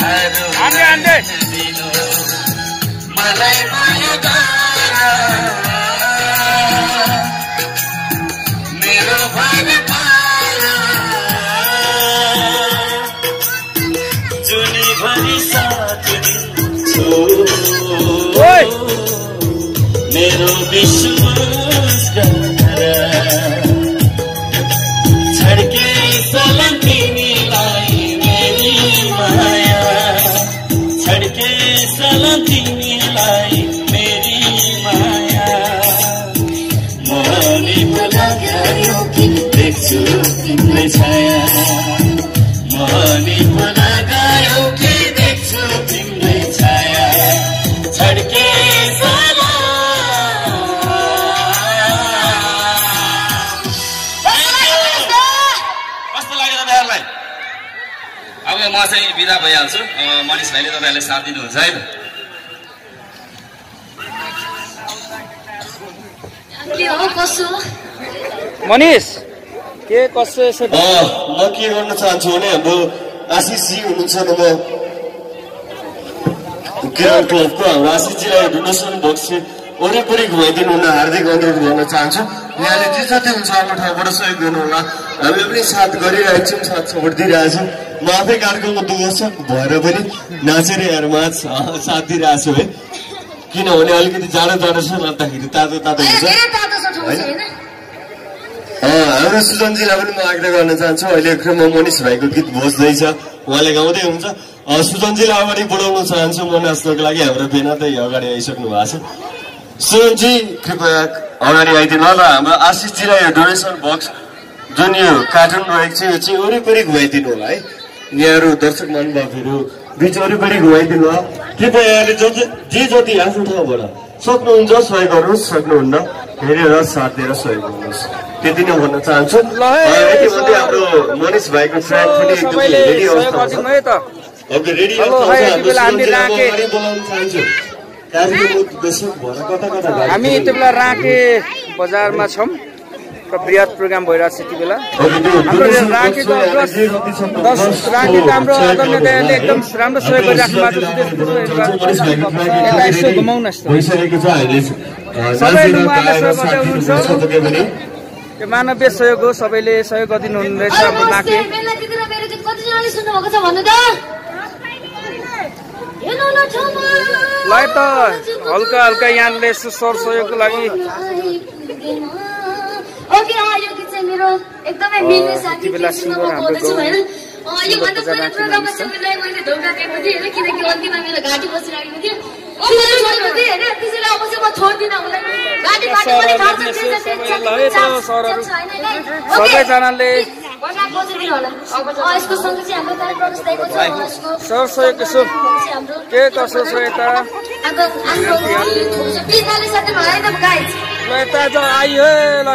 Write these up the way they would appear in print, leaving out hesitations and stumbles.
मलाई माया गर मेरो भर पार जुनीभरि साथ दिन्छु मेरो विश्वास गर छड्के सलाम तिमीलाई मेरी माया छड्के सलाम तिमीलाई मेरी माया मनी लगायो कि देख्छु तिम्रै छाया मनी लगायो कि देख्छु तिम्रै छाया छड्के अब म चाहिँ बिदा भइहाल्छु मनिष भाइले तपाईहरुले साथ दिनुहुन्छ है के हो कसो मनिष के कसो यसो म के गर्न चाहन्छु भने हाम्रो आशिष जी हुनुहुन्छ न म क्रिकेट क्लबको हाम्रो आशिष जीलाई डोनेसन बक्स वरिपरि घुमाइदिनु हुन हार्दिक अनुरोध गर्न चाहन्छु यहाँले जे जति हुन्छ आफ्नो ठाउँबाट सहयोग गर्नु होला हामीले पनि साथ गरिरहेको छौँ साथ सपोर्ट दिइरहेको छौँ म आफै कार्यक्रमको दुःख भएर पनि नाचेर हेरमा साथ दिइरहेको छु है किनभने अलिकति जाडो जाडो छ नर्दाखेरि तातो तातो हुन्छ हाम्रो सुजनजीलाई पनि म आग्रह गर्न चाहन्छु अहिले क्रममा मनिष भाइको गीत बज्दैछ उहाँले गाउँदै हुन्छ सुजनजीलाई अगाडि बढाउन चाहन्छु म नाच्नको लागि हाम्रो बेनातै अगाडि आइसक्नु भएको छ सुजनजी कृपया अगाडि आइदिनु होला हाम्रो आशिषजीलाई यो डोनेसन बक्स जुन यो कार्टुन रहेको छ यो चाहिँ वरिपरि घुमाइदिनु होला है यहाँहरू दर्शक महानुभावहरू बिच वरिपरि घुमाइदिनु होला कृपया यहाँले जे जति आफ्नो ठाउँबाट सक्नुहुन्छ सहयोग गर्नुहोस् सक्नुहुन्न हेरेर साथ दिएर सहयोग गर्नुहोस् त्यति नै भन्न चाहन्छु यति भन्दै हाम्रो मनिष भाइको ट्र्याक पनि एकदम रेडी अवस्थामा छ अब रेडी अवस्थामा बोलाउन चाहन्छु हामी यति बेला राके बजारमा छौँ बृहत प्रोग्राम भइरहेको छ यति बेला हाम्रो राकेको हाम्रो आदरणीय दयाले एकदम राम्रो सहयोग गरिराख्नु भएको छ यसो घुमाउन सबैले उहाँले सहयोग गर्दै हुनुहुन्छ यो मानवीय सहयोग हो सबैले सहयोग गरिदिनु हुँदैछ हाम्रो राके लाई त हल्का हल्का यहाँले सर सहयोगको लागि ओके यो गीत चाहिँ मेरो एकदमै मिल्ने साथी कृष्णसँग म बोल्दैछु हैन यो भन्दा पहिला प्रोग्राममा चाहिँ मैले धोका दिएको थिएँ हैन किनकि अन्तिममा मेरो घाँटी बसिरहेको थियो छोड्नु थिएँ हैन त्यसैले अब चाहिँ म छोड्दिनँ उसलाई घाँटी पनि खान्छ सबैजनाले यसको सँगै चाहिँ हाम्रो कार्यक्रम बस्दैको छ सर सहयोग यसो के कसो छ यता बिनाले साथै भएन गाइस ल यता जो आइयो ल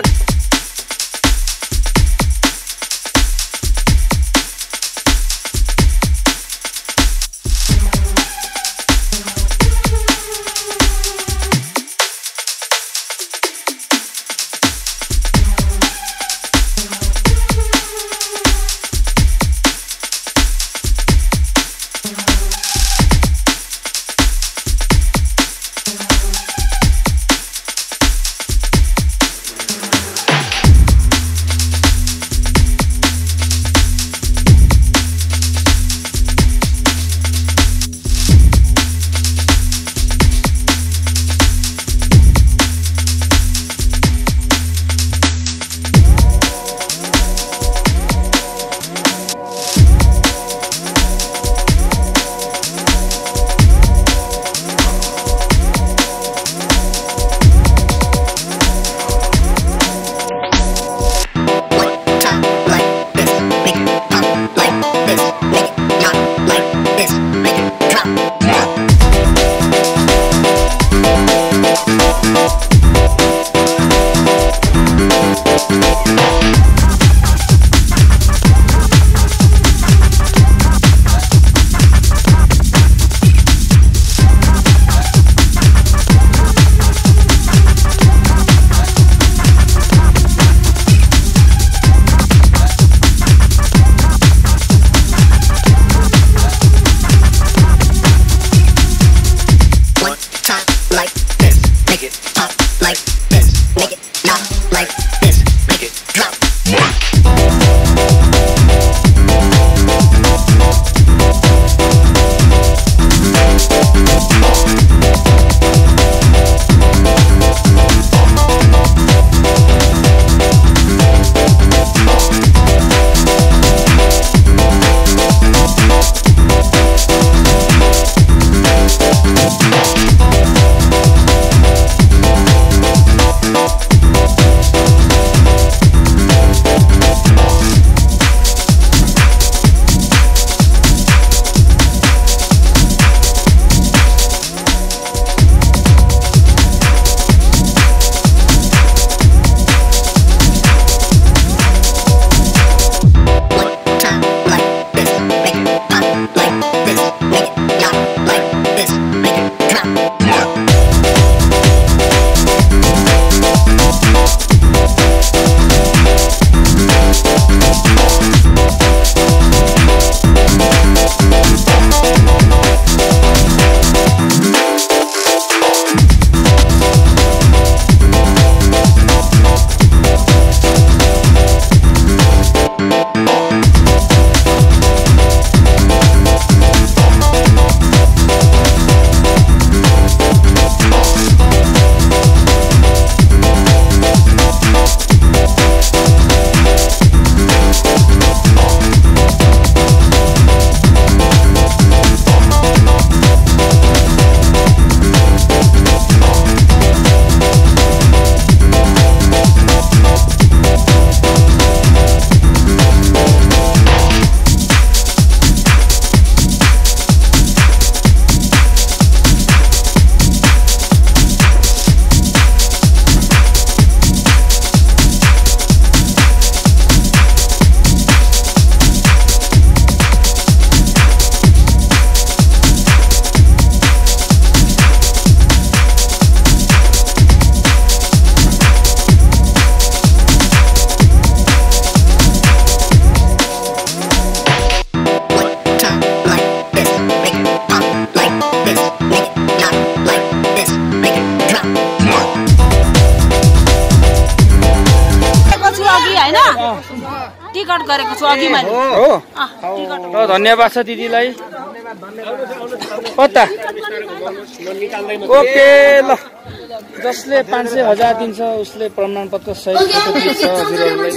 अघि हैन टिकट गरेको छु अघि मैले हो ल धन्यवाद छ दिदीलाई कता ओके ल जसले 500 1000 दिन्छ उसले प्रमाणपत्र सहित फोटो दिन्छ हजुरहरुलाई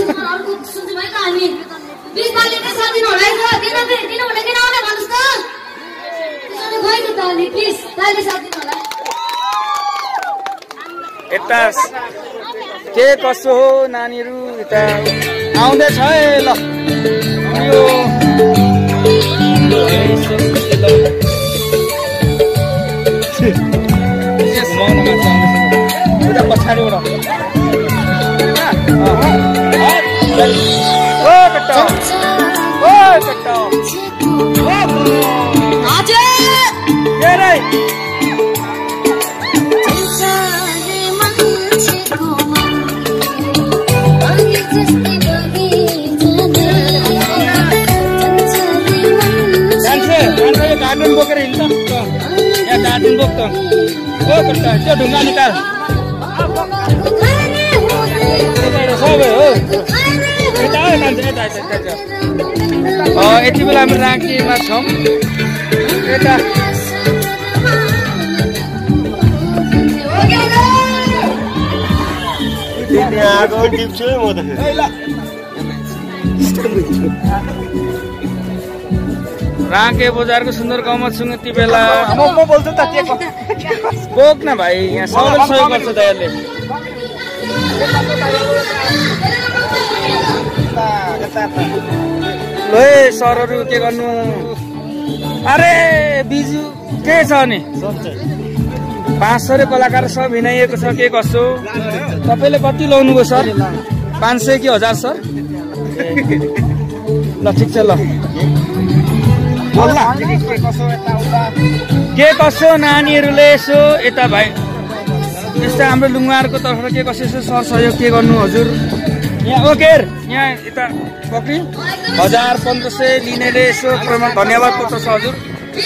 यता के कसो हो नानीहरु यता आउँदैछ है ल यो उता पछाडिबाट ओ कट्टा हजुर के रे कार्टुन बोकेर हिँड्छ यहाँ कार्टुन बोक्छ ओ कट्टा त्यो ढुङ्गा निकाल सबै हो यति बेला हामी राँकीमा छौँ यता राँके बजारको सुन्दर गाउँमा छु यति बेला म बोल्छु त के बोक न भाइ यहाँ सबैले सहयोग गर्छ दयाले ल सरहरू के गर्नु अरे बिजु के छ नि 500 कलाकार सब हिँडाइएको छ के कसो तपाईले कति लाउनुभयो सर 500 कि 1000 सर ल ठिक छ ल के कसो नानीहरूले यसो यता भाइ यस्तो हाम्रो लुङमारको तर्फबाट के कसो यसो सर सहयोग के गर्नु हजुर यहाँ ओकेर यहाँ यता पक्री 1500 लिनेले यसो धन्यवाद पत्र छ हजुर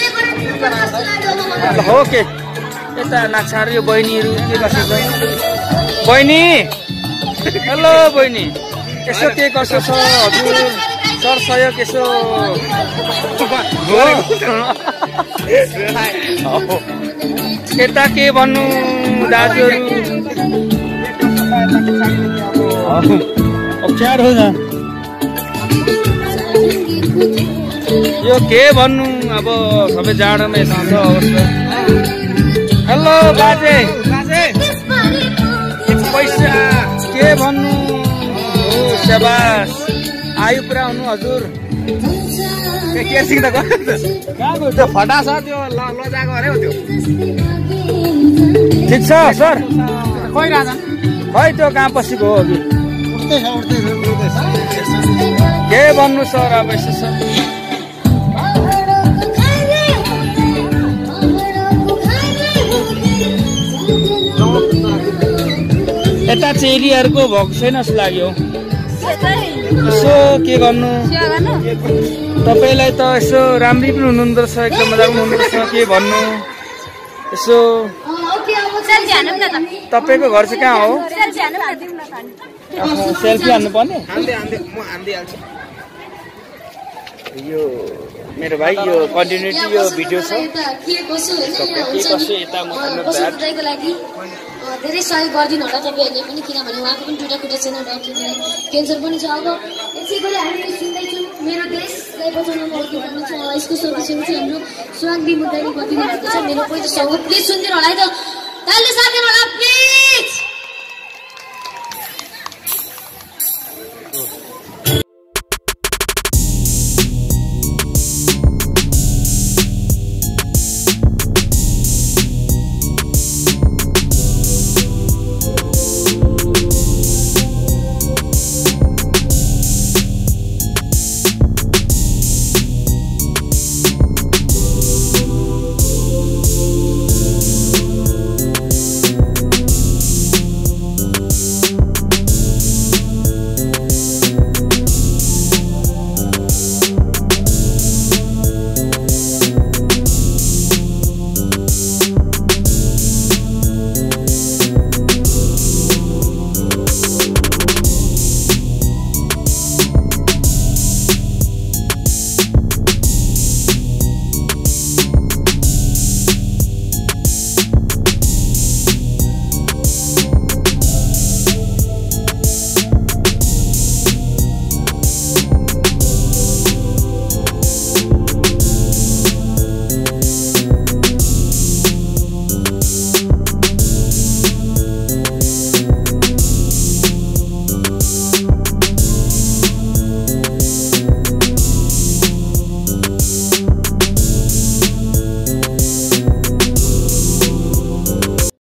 हो के यता नाच्छाहरू यो बहिनीहरू के कसो छ बहिनी हेलो बहिनी यसो के कसो छ हजुर सर सहयोग यसो यता के भन्नु दाजुहरू अप्ठ्यारो छ यो के भन्नु अब सबै जाडोमा यस्तो छ अवस्था हेलो बाजे पैसा के भन्नु शाबास आयु पुरा हुनु हजुर के सिक्दा गयो त्यो फटा छ त्यो लजाको अरे हो त्यो ठिक छ सर खोइ राजा खै त्यो कहाँ पसेको हो अघि के भन्नु सर अब यसो छ यता चेलीहरूको भएको छैन जस्तो लाग्यो यसो के गर्नु तपाईँलाई त यसो राम्री पनि हुनुहुँदो रहेछ एकदम मजा पनि हुनुहुँदो रहेछ के भन्नु यसो तपाईँको घर चाहिँ कहाँ हो सेल्फी हान्नु पर्ने यो मेरो भाइ यो कन्टिन्युटी यो भिडियो छ यता म धेरै सहयोग गरिदिनु होला तपाईँहरूले पनि किनभने उहाँको पनि दुईवटा खुट्टा छैन र क्यान्सर पनि छ अब यसै गरी हामीले सुन्दैछौँ मेरो देशलाई बचाउन म के भन्नु छ यसको सल्युसन चाहिँ हाम्रो स्वाङ बिमुद्दाले गरिदिनु भएको छ मेरो पहिलो सङ्ग प्लिज सुनिदिनु होला है त तालले साथ दिनु होला प्लिज